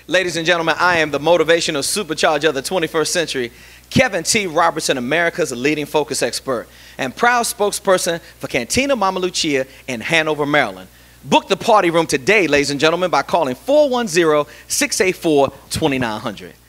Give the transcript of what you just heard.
Ladies and gentlemen, I am the motivational supercharger of the 21st century, Kevin T. Robertson, America's leading focus expert and proud spokesperson for Cantina Mama Lucia in Hanover, Maryland. Book the party room today, ladies and gentlemen, by calling 410-684-2900.